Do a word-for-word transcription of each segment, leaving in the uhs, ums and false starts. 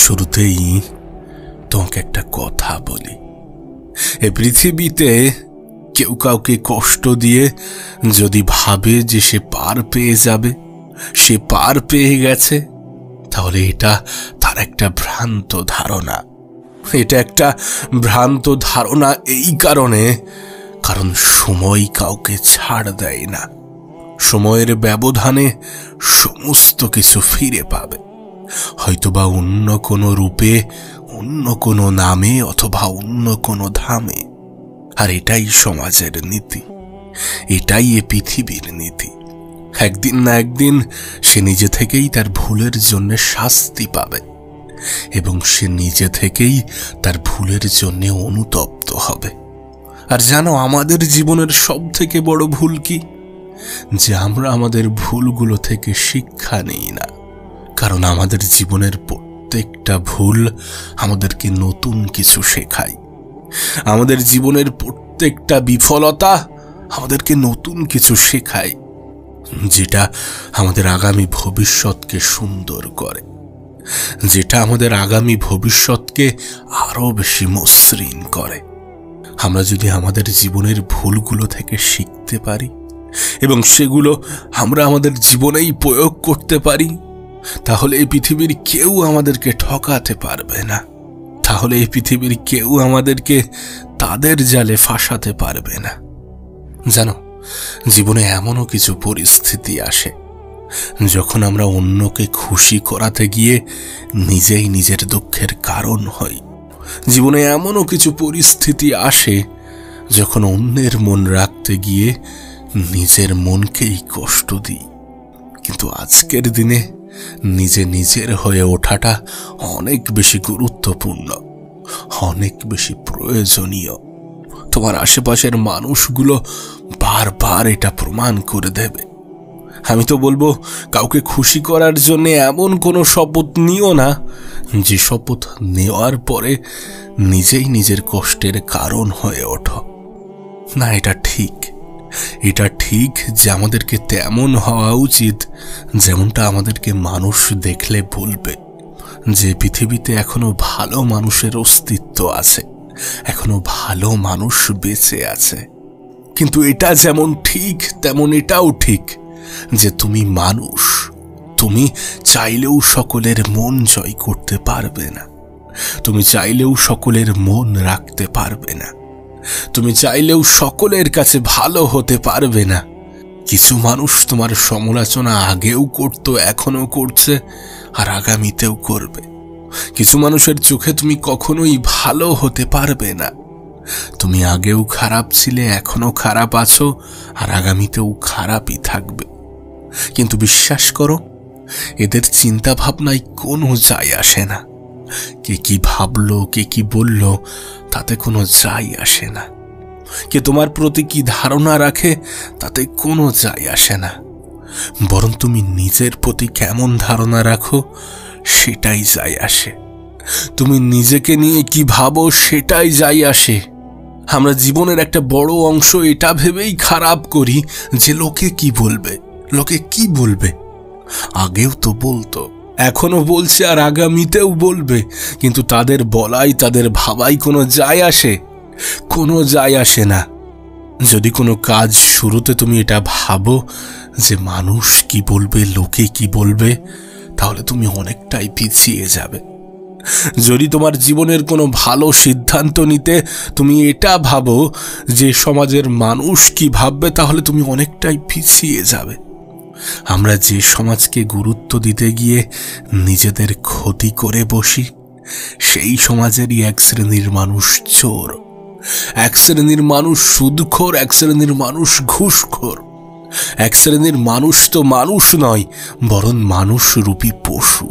শুরুতেই তোমাকে একটা কথা বলি, এ পৃথিবীতে কেউ কাউকে কষ্ট দিয়ে যদি ভাবে যে সে পার পেয়ে যাবে, সে পার পেয়ে গেছে, তাহলে এটা তার একটা ভ্রান্ত ধারণা। এটা একটা ভ্রান্ত ধারণা এই কারণে, কারণ সময় কাউকে ছাড় দেয় না। সময়ের ব্যবধানে সমস্ত কিছু ফিরে পাবে, হয়তোবা অন্য কোনো রূপে, অন্য কোনো নামে, অথবা অন্য কোনো ধামে। আর এটাই সমাজের নীতি, এটাই এ পৃথিবীর নীতি। একদিন না একদিন সে নিজে থেকেই তার ভুলের জন্য শাস্তি পাবে, এবং সে নিজে থেকেই তার ভুলের জন্য অনুতপ্ত হবে। আর জানো, আমাদের জীবনের সব থেকে বড় ভুল কি? যে আমরা আমাদের ভুলগুলো থেকে শিক্ষা নিই না। কারণ আমাদের জীবনের প্রত্যেকটা ভুল আমাদেরকে নতুন কিছু শেখায়। আমাদের জীবনের প্রত্যেকটা বিফলতা আমাদেরকে নতুন কিছু শেখায়, যেটা আমাদের আগামী ভবিষ্যৎকে সুন্দর করে, যেটা আমাদের আগামী ভবিষ্যৎকে আরো বেশি মসৃণ করে। আমরা যদি আমাদের জীবনের ভুলগুলো থেকে শিখতে পারি এবং সেগুলো আমরা আমাদের জীবনেই প্রয়োগ করতে পারি, তাহলে এই পৃথিবীর কেউ আমাদেরকে ঠকাতে পারবে না। তাহলে এই পৃথিবীর কেউ আমাদেরকে তাদের জালে ফাঁসাতে পারবে না। জানো, জীবনে এমনও কিছু পরিস্থিতি আসে যখন আমরা অন্যকে খুশি করাতে গিয়ে নিজেই নিজের দুঃখের কারণ হই। জীবনে এমনও কিছু পরিস্থিতি আসে যখন অন্যের মন রাখতে গিয়ে নিজের মনকেই কষ্ট দিই। কিন্তু আজকের দিনে নিজে নিজের হয়ে ওঠাটা অনেক বেশি গুরুত্বপূর্ণ, অনেক বেশি প্রয়োজনীয়। তোমার আশেপাশের মানুষগুলো বারবার এটা প্রমাণ করে দেবে। আমি তো বলবো, কাউকে খুশি করার জন্য এমন কোনো শপথ নিও না যে শপথ নেওয়ার পরে নিজেই নিজের কষ্টের কারণ হয়ে ওঠো। না, এটা ঠিক, এটা ঠিক যে আমাদেরকে তেমন হওয়া উচিত যেমনটা আমাদেরকে মানুষ দেখলে বলবে যে পৃথিবীতে এখনো ভালো মানুষের অস্তিত্ব আছে, এখনো ভালো মানুষ বেঁচে আছে। কিন্তু এটা যেমন ঠিক তেমন এটাও ঠিক যে তুমি মানুষ, তুমি চাইলেও সকলের মন জয় করতে পারবে না, তুমি চাইলেও সকলের মন রাখতে পারবে না, তুমি চাইলেও সকলের কাছে ভালো হতে পারবে না। কিছু মানুষ তোমার সমালোচনা আগেও করতো, এখনো করছে, আর আগামীতেও করবে। কিছু মানুষের চোখে তুমি কখনোই ভালো হতে পারবে না। তুমি আগেও খারাপ ছিলে, এখনো খারাপ আছো, আর আগামীতেও খারাপই থাকবে। কিন্তু বিশ্বাস করো, এদের চিন্তা ভাবনায় কোনো যায় আসে না। কে কি ভাবলো, কে কি বলল, তাতে কোনো যায় আসে না। কে তোমার প্রতি কি ধারণা রাখে, তাতে কোনো যায় আসে না। বরং তুমি নিজের প্রতি কেমন ধারণা রাখো, সেটাই যায় আসে। তুমি নিজেকে নিয়ে কি ভাবো, সেটাই যায় আসে। আমরা জীবনের একটা বড় অংশ এটা ভেবেই খারাপ করি যে লোকে কি বলবে, লোকে কি বলবে। আগেও তো বলতো, এখনো বলছে, আর আগামীতেও বলবে। কিন্তু তাদের বলাই, তাদের ভাবাই কোনো যায় আসে? কোনো যায় আসে না। যদি কোনো কাজ শুরুতে তুমি এটা ভাবো যে মানুষ কি বলবে, লোকে কি বলবে, তাহলে তুমি অনেকটাই পিছিয়ে যাবে। যদি তোমার জীবনের কোনো ভালো সিদ্ধান্ত নিতে তুমি এটা ভাবো যে সমাজের মানুষ কি ভাববে, তাহলে তুমি অনেকটাই পিছিয়ে যাবে। আমরা যে সমাজকে গুরুত্ব দিতে গিয়ে নিজেদের ক্ষতি করে বসি, সেই সমাজেরই এক শ্রেণীর মানুষ চোর, এক শ্রেণীর মানুষ সুদখোর, এক শ্রেণীর মানুষ ঘুষখোর, এক শ্রেণীর মানুষ তো মানুষ নয়, বরং মানুষরূপী পশু।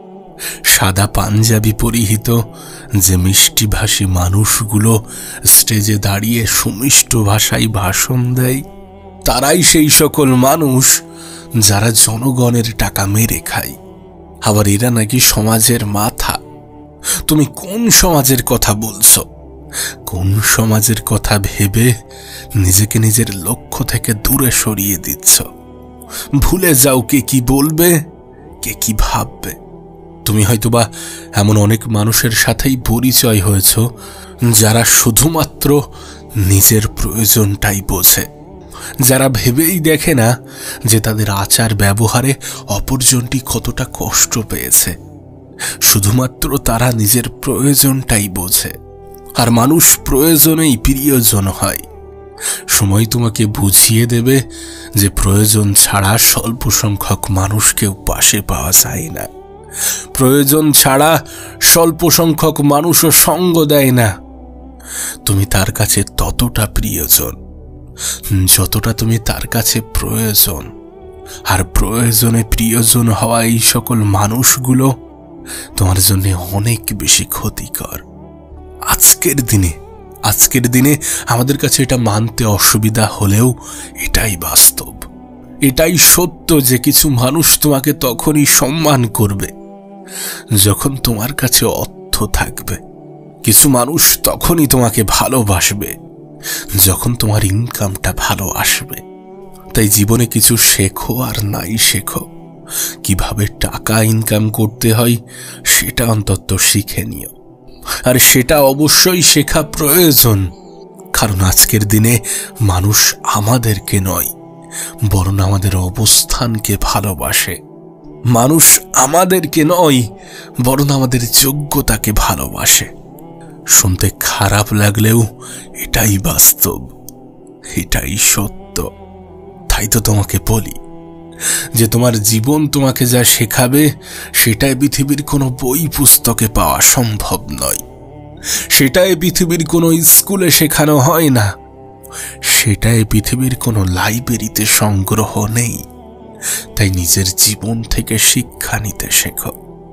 সাদা পাঞ্জাবি পরিহিত যে মিষ্টিভাষী মানুষগুলো স্টেজে দাঁড়িয়ে সুমিষ্ট ভাষায় ভাষণ দেয়, তারাই সেই সকল মানুষ যারা জনগণের টাকা মেরে খায়। আবার এরা নাকি সমাজের মাথা। তুমি কোন সমাজের কথা বলছো? কোন সমাজের কথা ভেবে নিজেকে নিজের লক্ষ্য থেকে দূরে সরিয়ে দিচ্ছ? ভুলে যাও কে কি বলবে, কে কি ভাববে। তুমি হয়তোবা এমন অনেক মানুষের সাথেই পরিচয় হয়েছ যারা শুধুমাত্র নিজের প্রয়োজনটাই বোঝে, যারা ভেবেই দেখে না যে তাদের আচার ব্যবহারে অপরজনটি কতটা কষ্ট পেয়েছে। শুধুমাত্র তারা নিজের প্রয়োজনটাই বোঝে। আর মানুষ প্রয়োজনেই প্রিয়জন হয়। সময় তোমাকে বুঝিয়ে দেবে যে প্রয়োজন ছাড়া স্বল্প সংখ্যক মানুষকেও পাশে পাওয়া যায় না। প্রয়োজন ছাড়া স্বল্প সংখ্যক মানুষও সঙ্গ দেয় না। তুমি তার কাছে ততটা প্রিয়জন যতটা তুমি তার কাছে প্রয়োজন। আর প্রয়োজনে প্রিয়জন হওয়া এই সকল মানুষগুলো তোমার জন্য অনেক বেশি ক্ষতিকর। আজকের দিনে আজকের দিনে আমাদের কাছে এটা মানতে অসুবিধা হলেও এটাই বাস্তব, এটাই সত্য যে কিছু মানুষ তোমাকে তখনই সম্মান করবে যখন তোমার কাছে অর্থ থাকবে। কিছু মানুষ তখনই তোমাকে ভালোবাসবে যখন তোমার ইনকামটা ভালো আসবে। তাই জীবনে কিছু শেখো আর নাই শেখো, কিভাবে টাকা ইনকাম করতে হয় সেটা অন্তত শিখে নিও। আর সেটা অবশ্যই শেখা প্রয়োজন, কারণ আজকের দিনে মানুষ আমাদেরকে নয় বরং আমাদের অবস্থানকে ভালোবাসে। মানুষ আমাদেরকে নয় বরং আমাদের যোগ্যতাকে ভালোবাসে। শুনতে খারাপ লাগলেও এটাই বাস্তব, এটাই সত্য। তাই তো তোমাকে বলি যে তোমার জীবন তোমাকে যা শেখাবে সেটাই পৃথিবীর কোনো বই পুস্তকে পাওয়া সম্ভব নয়, সেটাই পৃথিবীর কোনো স্কুলে শেখানো হয় না, সেটাই পৃথিবীর কোনো লাইব্রেরিতে সংগ্রহ নেই। তাই নিজের জীবন থেকে শিক্ষা নিতে শেখো।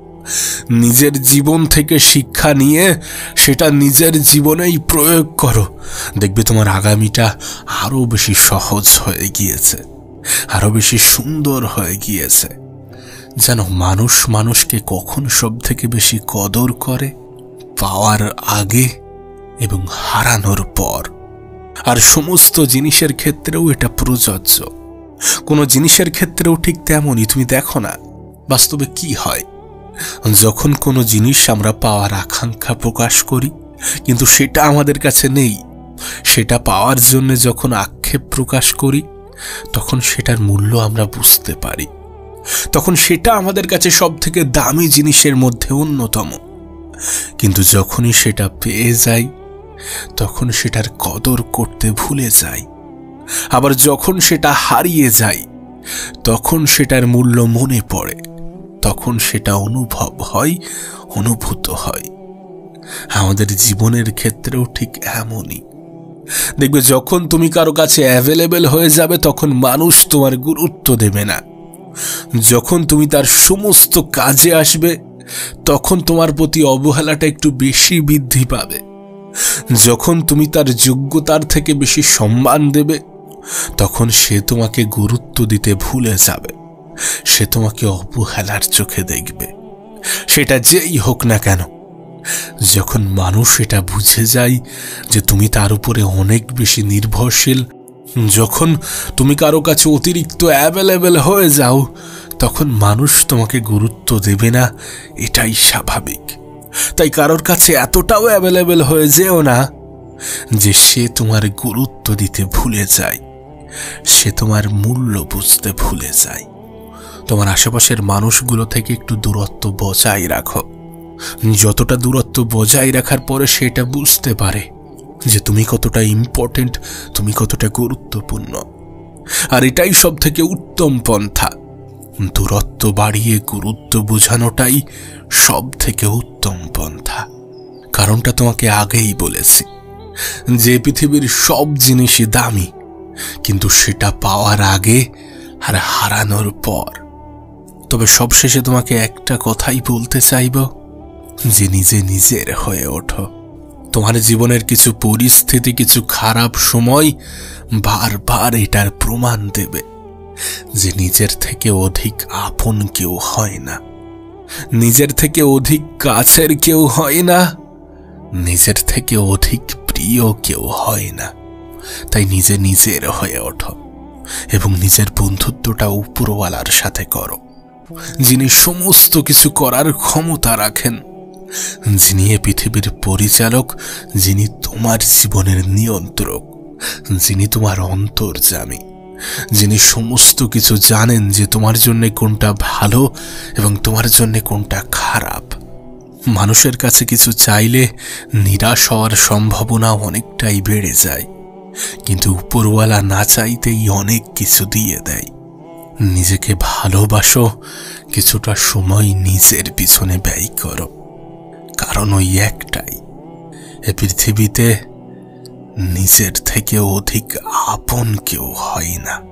নিজের জীবন থেকে শিক্ষা নিয়ে সেটা নিজের জীবনেই প্রয়োগ করো। দেখবে তোমার আগামীটা আরো বেশি সহজ হয়ে গিয়েছে, আরো বেশি সুন্দর হয়ে গিয়েছে। যেন মানুষ মানুষকে কখন সব থেকে বেশি কদর করে? পাওয়ার আগে এবং হারানোর পর। আর সমস্ত জিনিসের ক্ষেত্রেও এটা প্রযোজ্য। কোনো জিনিসের ক্ষেত্রেও ঠিক তেমনই। তুমি দেখো না বাস্তবে কি হয়, যখন কোনো জিনিস আমরা পাওয়ার আকাঙ্ক্ষা প্রকাশ করি কিন্তু সেটা আমাদের কাছে নেই, সেটা পাওয়ার জন্য যখন আক্ষেপ প্রকাশ করি তখন সেটার মূল্য আমরা বুঝতে পারি। তখন সেটা আমাদের কাছে সব থেকে দামি জিনিসের মধ্যে অন্যতম। কিন্তু যখনই সেটা পেয়ে যাই তখন সেটার কদর করতে ভুলে যাই। আবার যখন সেটা হারিয়ে যায় তখন সেটার মূল্য মনে পড়ে, তখন সেটা অনুভব হয়, অনুভূত হয়। আমাদের জীবনের ক্ষেত্রেও ঠিক এমনই। দেখবে যখন তুমি কারো কাছে অ্যাভেলেবেল হয়ে যাবে তখন মানুষ তোমার গুরুত্ব দেবে না। যখন তুমি তার সমস্ত কাজে আসবে তখন তোমার প্রতি অবহেলাটা একটু বেশি বৃদ্ধি পাবে। যখন তুমি তার যোগ্যতার থেকে বেশি সম্মান দেবে তখন সে তোমাকে গুরুত্ব দিতে ভুলে যাবে, সে তোমাকে অবহেলার চোখে দেখবে। সেটা যেই হোক না কেন, যখন মানুষ এটা বুঝে যায় যে তুমি তার উপরে অনেক বেশি নির্ভরশীল, যখন তুমি কারো কাছে অতিরিক্ত অ্যাভেলেবেল হয়ে যাও তখন মানুষ তোমাকে গুরুত্ব দেবে না, এটাই স্বাভাবিক। তাই কারোর কাছে এতটাও অ্যাভেলেবেল হয়ে যেও না যে সে তোমার গুরুত্ব দিতে ভুলে যায়, সে তোমার মূল্য বুঝতে ভুলে যায়। তোমার আশেপাশের মানুষগুলো থেকে একটু দূরত্ব বজায় রাখো। যতটা দূরত্ব বজায় রাখার পরে সেটা বুঝতে পারে যে তুমি কতটা ইম্পর্টেন্ট, তুমি কতটা গুরুত্বপূর্ণ। আর এটাই সব থেকে উত্তম পন্থা। দূরত্ব বাড়িয়ে গুরুত্ব বোঝানোটাই সব থেকে উত্তম পন্থা। কারণটা তোমাকে আগেই বলেছি যে পৃথিবীর সব জিনিসই দামি, কিন্তু সেটা পাওয়ার আগে আর হারানোর পর। তবে সবশেষে তোমাকে একটা কথাই বলতে চাইব যে নিজে নিজের হয়ে ওঠো। তোমার জীবনের কিছু পরিস্থিতি, কিছু খারাপ সময় বারবার এটার প্রমাণ দেবে যে নিজের থেকে অধিক আপন কেউ হয় না, নিজের থেকে অধিক কাছের কেউ হয় না, নিজের থেকে অধিক প্রিয় কেউ হয় না। তাই নিজে নিজের হয়ে ওঠো এবং নিজের বন্ধুত্বটা উপরওয়ালার সাথে করো। যিনি সমস্ত কিছু করার ক্ষমতা রাখেন, যিনি এ পৃথিবীর পরিচালক, যিনি তোমার জীবনের নিয়ন্ত্রক, যিনি তোমার অন্তর্যামী, যিনি সমস্ত কিছু জানেন যে তোমার জন্য কোনটা ভালো এবং তোমার জন্য কোনটা খারাপ। মানুষের কাছে কিছু চাইলে নিরাশ হওয়ার সম্ভাবনা অনেকটাই বেড়ে যায়, কিন্তু উপরওয়ালা না চাইতেই অনেক কিছু দিয়ে দেয়। নিজেকে ভালোবাসো, কিছুটা সময় নিজের পিছনে ব্যয় করো, কারণ ওই একটাই, এ পৃথিবীতে নিজের থেকে অধিক আপন কেউ হয় না।